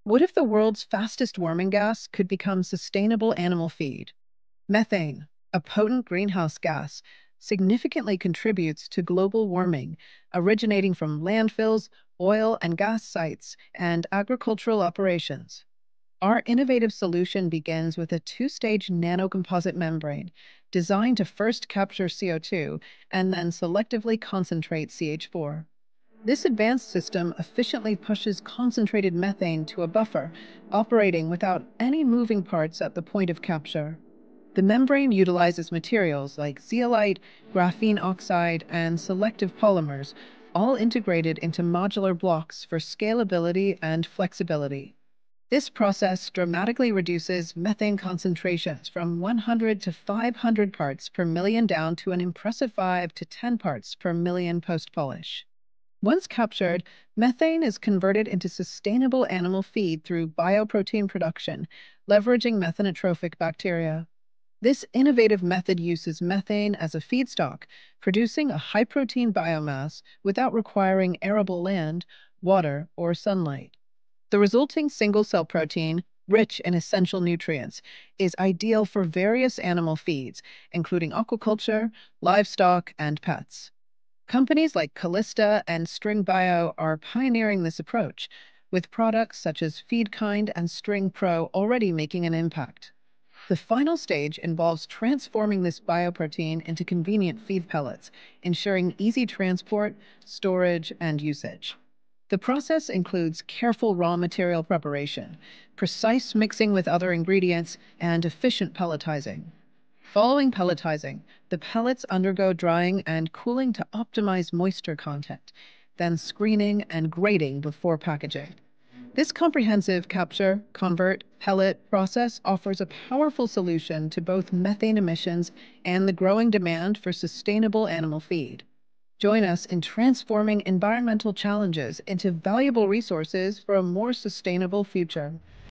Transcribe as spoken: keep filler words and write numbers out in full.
What if the world's fastest warming gas could become sustainable animal feed? Methane, a potent greenhouse gas, significantly contributes to global warming, originating from landfills, oil and gas sites, and agricultural operations. Our innovative solution begins with a two-stage nanocomposite membrane designed to first capture C O two and then selectively concentrate C H four. This advanced system efficiently pushes concentrated methane to a buffer, operating without any moving parts at the point of capture. The membrane utilizes materials like zeolite, graphene oxide, and selective polymers, all integrated into modular blocks for scalability and flexibility. This process dramatically reduces methane concentrations from one hundred to five hundred parts per million down to an impressive five to ten parts per million post-polish. Once captured, methane is converted into sustainable animal feed through bioprotein production, leveraging methanotrophic bacteria. This innovative method uses methane as a feedstock, producing a high-protein biomass without requiring arable land, water, or sunlight. The resulting single-cell protein, rich in essential nutrients, is ideal for various animal feeds, including aquaculture, livestock, and pets. Companies like Callista and String Bio are pioneering this approach, with products such as FeedKind and String Pro already making an impact. The final stage involves transforming this bioprotein into convenient feed pellets, ensuring easy transport, storage, and usage. The process includes careful raw material preparation, precise mixing with other ingredients, and efficient pelletizing. Following pelletizing, the pellets undergo drying and cooling to optimize moisture content, then screening and grading before packaging. This comprehensive capture, convert, pellet process offers a powerful solution to both methane emissions and the growing demand for sustainable animal feed. Join us in transforming environmental challenges into valuable resources for a more sustainable future.